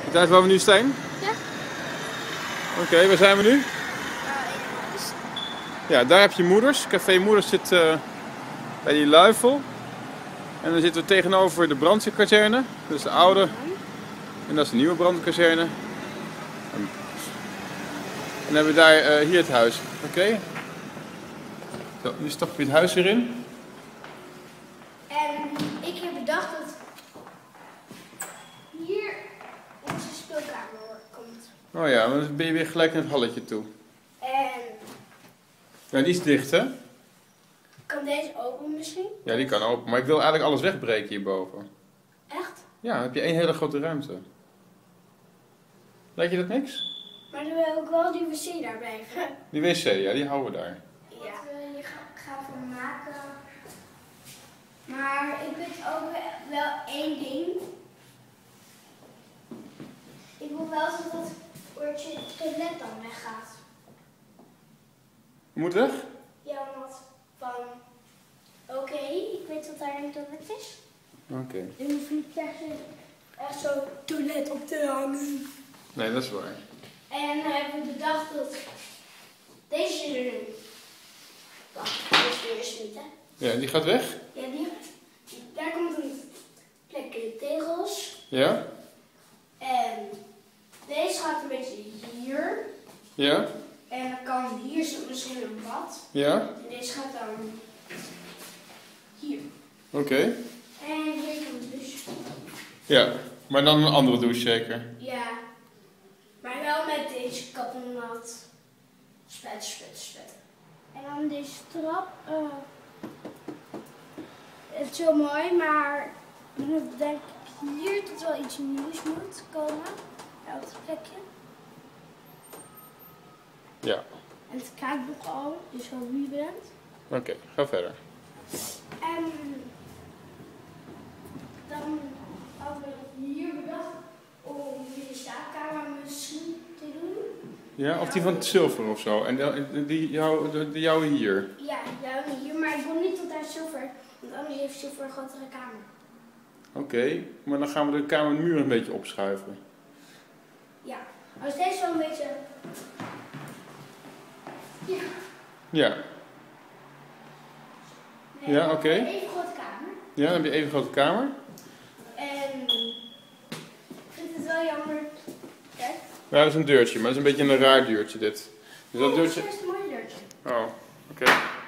Weet je uit waar we nu staan? Ja. Oké, waar zijn we nu? Ja, daar heb je Moeders. Café Moeders zit bij die luifel. En dan zitten we tegenover de brandweerkazerne. Dat is de oude. En dat is de nieuwe brandweerkazerne. En dan hebben we daar hier het huis. Oké. Zo, nu stap je het huis weer in. En ik heb bedacht dat hier onze speelkamer komt. Oh ja, maar dan ben je weer gelijk naar het halletje toe. En Ja, die is dicht, hè? kan deze open misschien? Ja, die kan open. Maar ik wil eigenlijk alles wegbreken hierboven. Echt? Ja, dan heb je één hele grote ruimte. Lijkt je dat niks? Maar dan wil ik wel die wc daar blijven. Die wc, ja, die houden we daar. Ja. Wat je gaat van maken. Maar ik weet ook wel één ding. Ik wil wel dat het woordje toilet dan weggaat. Moet weg? Ja, omdat van oké, ik weet dat daar een toilet is. Oké. En dan hoef je niet echt zo toilet op te hangen. Nee, dat is waar. En dan hebben we bedacht dat deze er nu. Wacht, deze is niet, hè? Ja, die gaat weg? Ja, daar komt een plekje tegels. Ja? En deze gaat een beetje hier. Ja? En dan kan hier zit misschien een bad. Ja? En deze gaat dan hier. Oké. En hier komt een douche. Ja, maar dan een andere douche zeker. Ja, maar wel met deze kaponnat. Spet, spet, spet. En dan deze trap. Het is wel mooi, maar ik denk hier dat wel iets nieuws moet komen. Op het plekje. Ja. En het kaartboek al, dus wel wie je bent. Oké, ga verder. En dan hadden we hier bedacht om de slaapkamer misschien te doen. Ja, of die van zilver of zo. En die jouwe hier. Ja, hier, maar ik wil niet tot daar zilver, want anders heeft zilver een grotere kamer. Oké, maar dan gaan we de kamermuur een beetje opschuiven. Ja, als deze wel een beetje. Ja. Ja. Nee, Ja, oké. Even grote kamer. Ja, dan heb je even een grote kamer. En ik vind het wel jammer. Kijk. Ja, dat is een deurtje, maar het is een beetje een raar deurtje dit. Dus dat deurtje... Het is een mooi deurtje. Oh, oké.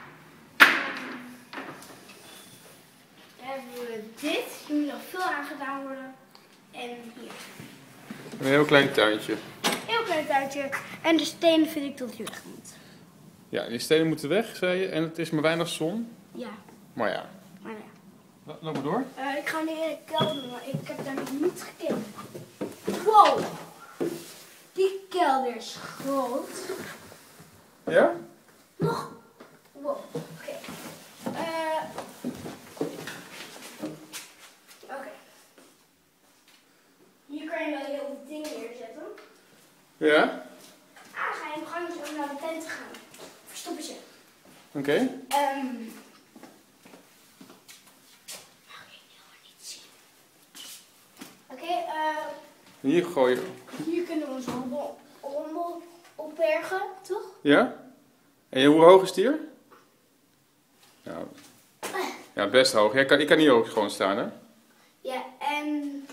Dan hebben we dit. Hier moet nog veel aan gedaan worden. En hier. Een heel klein tuintje. Heel klein tuintje. En de stenen vind ik dat hier weg moet. Ja, die stenen moeten weg, zei je. En het is maar weinig zon. Ja, Maar ja. maar ja. Loop maar door. Ik ga nu in de kelder, maar ik heb daar nog niet gekeken. Wow! Die kelder is groot. Ja? Nog? Wow, oké. Oké. Hier kan je wel heel veel dingen neerzetten. Ja? Ga je in de gang zo naar de tent gaan. Verstoppen ze. Oké. Mag ik jou niet zien? Oké, Hier gooien. hier kunnen we onze rommel opbergen, toch? Ja? En hoe hoog is het hier? Nou, ja, best hoog. Ja, ik kan hier ook gewoon staan, hè? Ja, en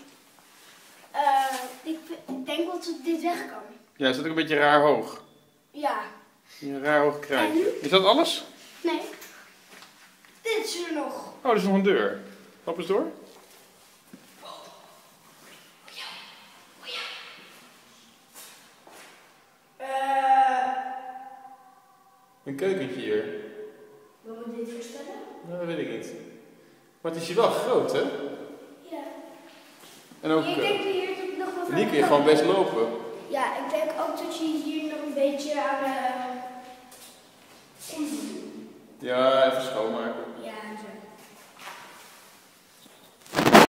ik denk wel dat dit weg kan. Ja, het is ook een beetje raar hoog. Ja. Een raar hoog krijtje. En? Is dat alles? Nee. Dit is er nog. Oh, er is nog een deur. Stap eens door. Een keukentje hier. Wil we dit voorstellen? Nou, dat weet ik niet. Maar het is hier wel groot, hè? Ja. En ook, Ik denk dat hier nog wel. en hier kun je gewoon best lopen. Ja, ik denk ook dat je hier nog een beetje aan. Ja, even schoonmaken.